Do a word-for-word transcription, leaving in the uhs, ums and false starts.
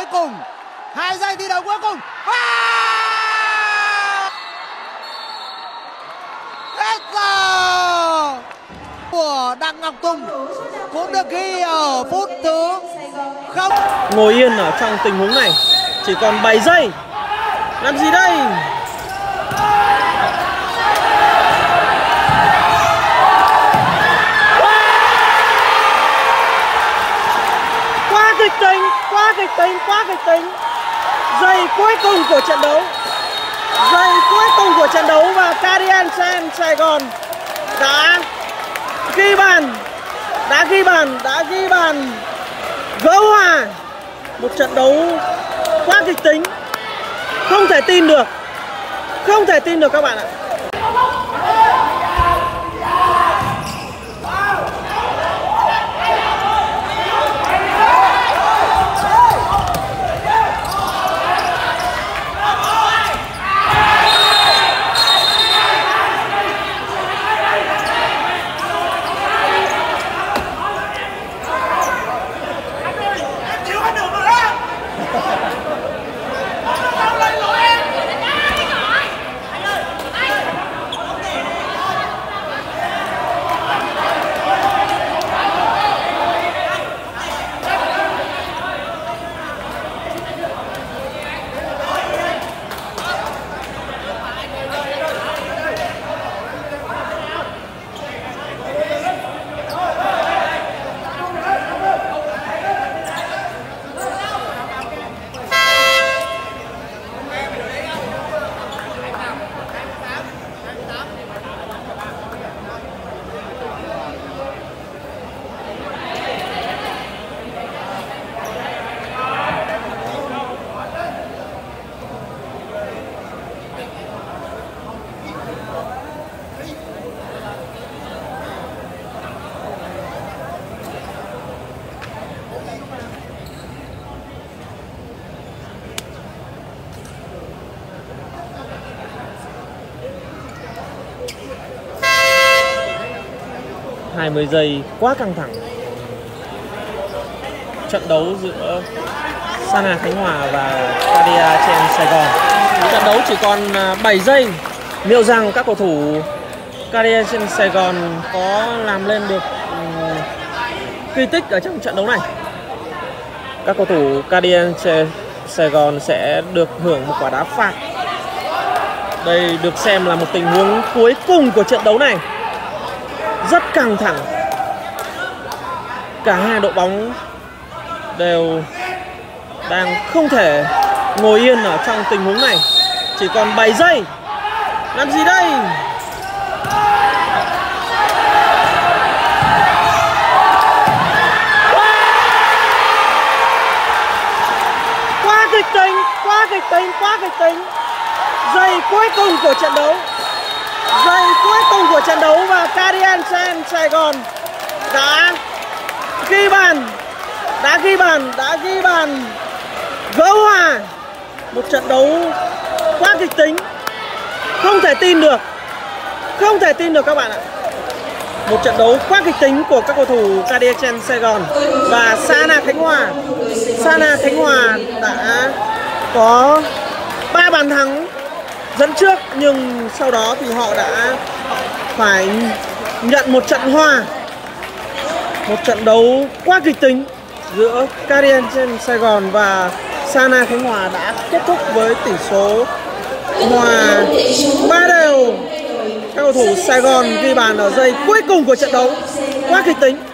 Cuối cùng hai giây thi đấu cuối cùng. Hết giờ của Đặng Ngọc Tùng cũng được ghi ở phút thứ không. Ngồi yên ở trong tình huống này, chỉ còn bảy giây. Làm gì đây? Quá kịch tính, quá kịch tính, quá kịch tính. Giây cuối cùng của trận đấu. Giây cuối cùng của trận đấu và Cardian Sài Gòn đã ghi bàn, đã ghi bàn, đã ghi bàn gỡ hòa. Một trận đấu quá kịch tính, không thể tin được, không thể tin được các bạn ạ. hai mươi giây quá căng thẳng. Trận đấu giữa Sana Khánh Hòa và Cardian Sài Gòn. Trận đấu chỉ còn bảy giây. Liệu rằng các cầu thủ Cardian Sài Gòn có làm lên được um, kỳ tích ở trong trận đấu này? Các cầu thủ Cardian Sài Gòn sẽ được hưởng một quả đá phạt. Đây được xem là một tình huống cuối cùng của trận đấu này. Rất căng thẳng. Cả hai đội bóng đều đang không thể ngồi yên ở trong tình huống này. Chỉ còn bảy giây. Làm gì đây? Quá kịch tính, quá kịch tính, quá kịch tính. Giây cuối cùng của trận đấu. Giây cuối cùng của trận đấu và Cardian Sài Gòn đã ghi bàn, đã ghi bàn, đã ghi bàn gỡ hòa. Một trận đấu quá kịch tính, không thể tin được, không thể tin được các bạn ạ. Một trận đấu quá kịch tính của các cầu thủ Cardian Sài Gòn và Sana Khánh Hòa. Sana Khánh Hòa đã có ba bàn thắng dẫn trước, nhưng sau đó thì họ đã phải nhận một trận hòa. Một trận đấu quá kịch tính giữa Cardian Sài Gòn và Sana Khánh Hòa đã kết thúc với tỷ số hòa ba đều. Các cầu thủ Sài Gòn ghi bàn ở giây cuối cùng của trận đấu. Quá kịch tính.